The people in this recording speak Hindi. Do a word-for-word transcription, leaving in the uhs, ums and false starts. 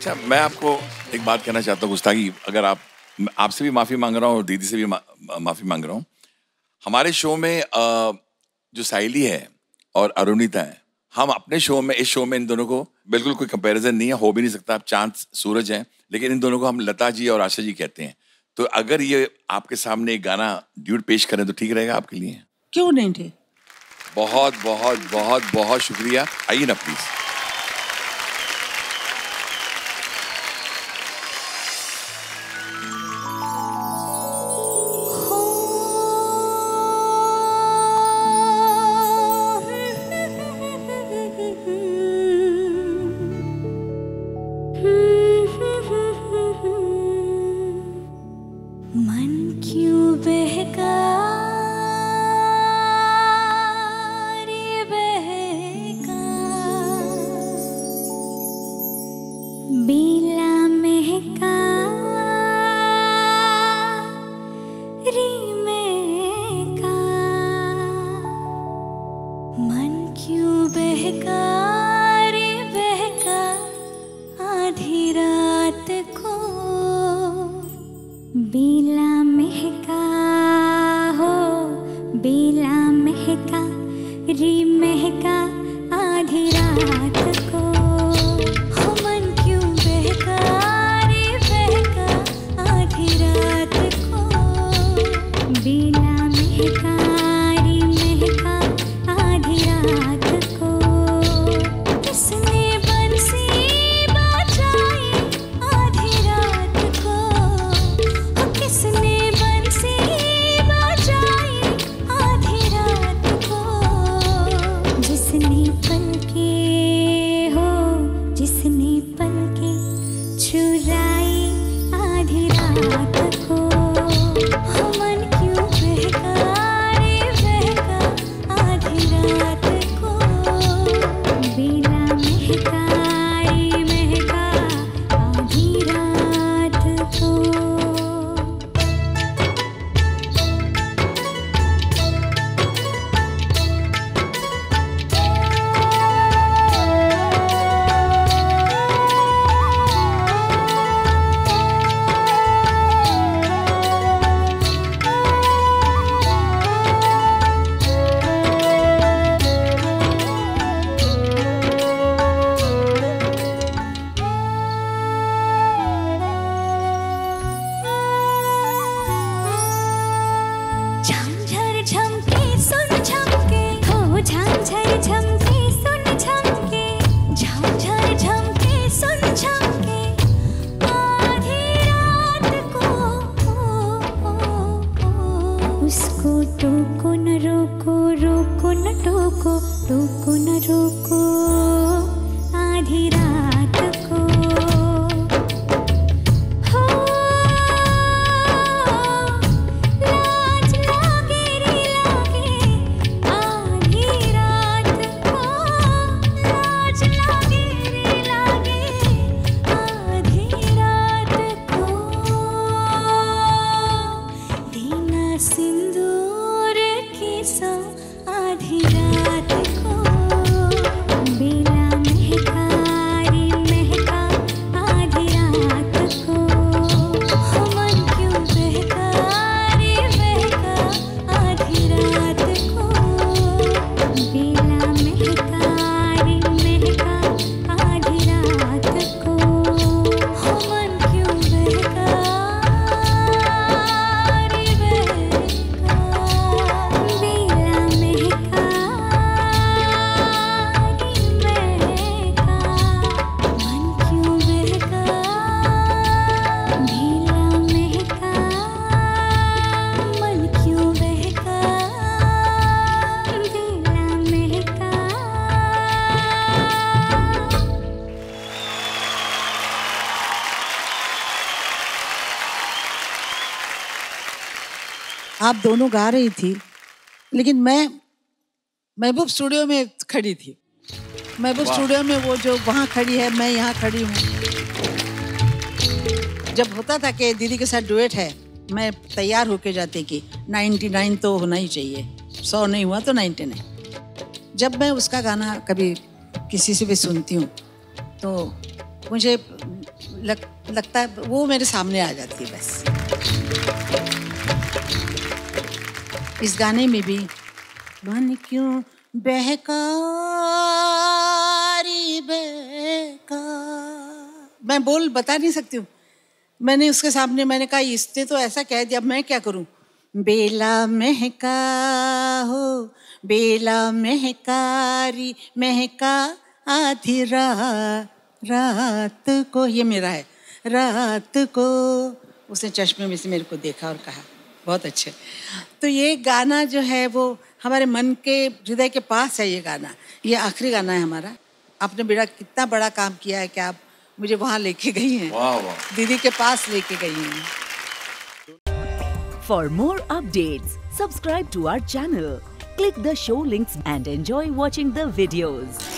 अच्छा, मैं आपको एक बात कहना चाहता हूँ गुस्ताखी, अगर आप, आपसे भी माफ़ी मांग रहा हूँ और दीदी से भी मा, माफ़ी मांग रहा हूँ। हमारे शो में आ, जो साइली है और अरुणिता है, हम अपने शो में, इस शो में इन दोनों को बिल्कुल कोई कंपैरिजन नहीं है, हो भी नहीं सकता। आप चांद सूरज हैं, लेकिन इन दोनों को हम लता जी और आशा जी कहते हैं। तो अगर ये आपके सामने एक गाना ड्यूट पेश करें तो ठीक रहेगा आपके लिए? क्यों नहीं ठीक? बहुत बहुत बहुत बहुत शुक्रिया। आइए ना प्लीज। मन क्यों बहका रे बहका, बेला महका रे महका, मन क्यों बहका रे बहका, आधी रात को बेला महका हो, बेला महका रे महका, आधी रात को। हो मन क्यों बहका रे बहका, आधी रात को, बेला महका रे महका, आधी रात को। किसने बंसी बजाई आधी रात को, किसने बंसी बजाई आधी रात को, जिसने पलके हो, जिसने पलके चुराई आधी रात को। हो मन क्यों बहका रे बहका, आधी रात को, बेला महका रे महका, आधी रात को। झमझर झमके सुन झमके हो, झमझर झमके सुन झमके, झमझर झमके सुन झमके, आधी रात को। उसको टोको न रोको, रोको न टोको, टोको न रोको, आधी रात को। हो लाज लागे रे लागे, आधी रात को, लाज लागे रे लागे, आधी रात को। दीना सिंदूर की सौ आधी रात को, बेला महका रे महका, आधी रात को। हो मन क्यों बहका रे बहका, आधी रात को, बेला महका रे महका, आधी रात को। हो मन क्यों बहका रे बहका, बेला महका आप दोनों गा रही थी, लेकिन मैं महबूब स्टूडियो में खड़ी थी। महबूब स्टूडियो में वो जो वहाँ खड़ी है, मैं यहाँ खड़ी हूँ। जब होता था कि दीदी के साथ डुएट है, मैं तैयार होके जाती कि निन्यानवे तो होना ही चाहिए, सौ नहीं हुआ तो निन्यानवे। जब मैं उसका गाना कभी किसी से भी सुनती हूँ तो मुझे लग, लगता है वो मेरे सामने आ जाती है बस। इस गाने में भी मन क्यों बहकारी बेकार, मैं बोल बता नहीं सकती हूँ। मैंने उसके सामने मैंने कहा इसने तो ऐसा कह दिया, मैं क्या करूँ। बेला महका हो बेला महकारी महका आधी रात रात को, ये मेरा है, रात को। उसने चश्मे में से मेरे को देखा और कहा बहुत अच्छे। तो ये गाना जो है वो हमारे मन के हृदय के पास है। ये गाना, ये आखिरी गाना है हमारा। आपने बेटा कितना बड़ा काम किया है कि आप मुझे वहाँ लेके गई हैं, वाह वाह, दीदी के पास लेके गई हैं। For more updates, subscribe to our channel, click the show links and enjoy watching the videos.